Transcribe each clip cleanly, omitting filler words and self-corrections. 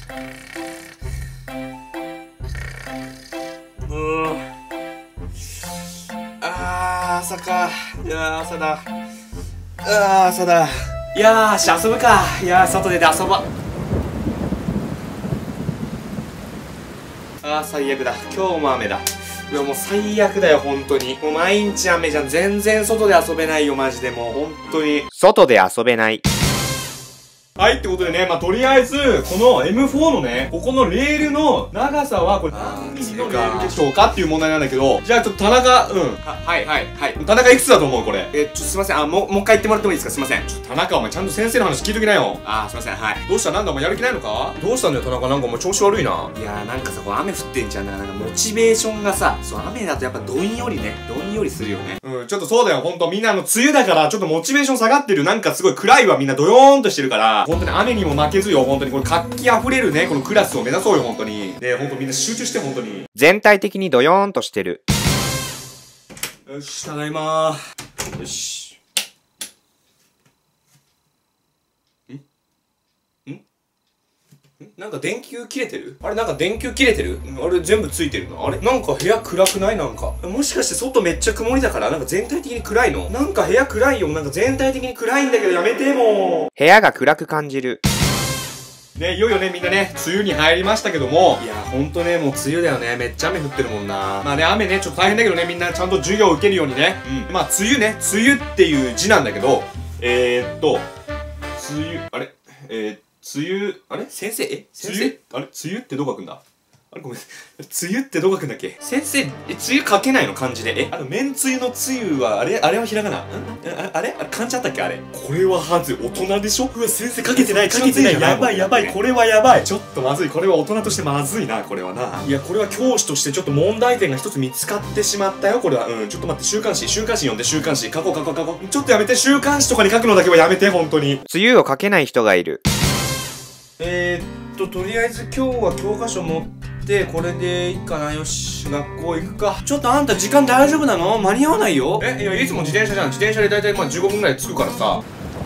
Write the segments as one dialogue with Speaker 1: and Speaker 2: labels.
Speaker 1: 朝か。いやー、朝だ。朝だ。いやーし、遊ぶか。いやー、外出て遊ば。最悪だ。今日も雨だ。いや、もう最悪だよ、本当に。もう毎日雨じゃん。全然外で遊べないよ、マジで。もう本当に。
Speaker 2: 外で遊べない。
Speaker 1: はい、ってことでね、とりあえず、この M4 のね、ここのレールの長さは、これ何ミリのレールでしょうかっていう問題なんだけど、じゃあちょっと田中、はい。田中いくつだと思うこれ。すいません。もう一回言ってもらってもいいですか？すいません。田中、お前ちゃんと先生の話聞いときなよ。すいません。はい。どうした？なんだお前やる気ないのか？どうしたんだよ、田中。なんかお前調子悪いな。いやー、なんかさ、こう雨降ってんじゃん。なんかモチベーションがさ、そう、雨だとやっぱどんよりするよね。ちょっとそうだよ、ほんと。みんな梅雨だから、ちょっとモチベーション下がってる。なんかすごい暗いわ、みんなドヨーンとしてるから、ほんとに雨にも負けずよ、ほんとに。これ活気溢れるね、このクラスを目指そうよ、ほんとに。ほんとみんな集中して、ほんとに。
Speaker 2: 全体的にドヨーンとしてる。
Speaker 1: よし、ただいまー。よし。なんか電球切れてる？あれなんか電球切れてる？あれ全部ついてるの？あれなんか部屋暗くない？なんか。もしかして外めっちゃ曇りだからなんか全体的に暗いの？なんか部屋暗いよ。なんか全体的に暗いんだけどやめてもう。
Speaker 2: 部屋が暗く感じる。
Speaker 1: ね、いよいよね、みんなね、梅雨に入りましたけども。いや、ほんとね、もう梅雨だよね。めっちゃ雨降ってるもんな。雨ね、ちょっと大変だけどね、みんなちゃんと授業を受けるようにね。梅雨ね、梅雨っていう字なんだけど、梅雨、あれ梅雨、あれ先生先生あれ梅雨ってどこ書くんだ？あれごめん。梅雨ってどこ書くんだっけ？先生、梅雨書けないの漢字で。めんつゆのつゆは、あれはひらがな？あれ漢字あったっけあれ。これははず、大人でしょ？うわ、先生書けてない。やばい、これはやばい。ちょっとまずい。これは大人としてまずいな、これはな。いや、これは教師としてちょっと問題点が一つ見つかってしまったよ、これは。ちょっと待って、週刊誌読んで、週刊誌。書こう。ちょっとやめて、週刊誌とかに書くのだけはやめて、本当に。
Speaker 2: 梅雨を書けない人がいる。
Speaker 1: とりあえず今日は教科書持ってこれでいいかな。よし、学校行くか。ちょっとあんた時間大丈夫なの？間に合わないよ。いや、いつも自転車じゃん。自転車でだいたい15分ぐらい着くからさ。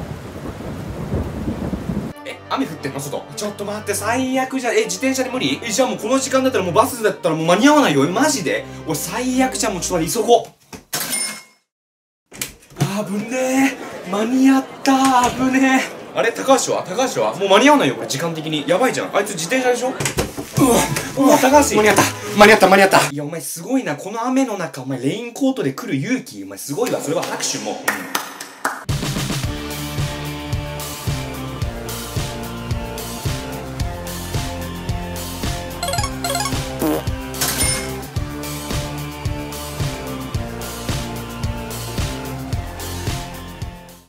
Speaker 1: 雨降ってんの外？ちょっと待って、最悪じゃん。自転車で無理？じゃあもうこの時間だったらもうバスだったらもう間に合わないよ。マジで？俺最悪じゃん。もうちょっと待って、急ごう。危ねえ。間に合った。危ねえ。あれ高橋はもう間に合わないよ、これ時間的に。やばいじゃん。あいつ自転車でしょ？うわ、高橋。間に合った。いや、お前すごいな。この雨の中、お前レインコートで来る勇気。お前すごいわ。それは拍手も。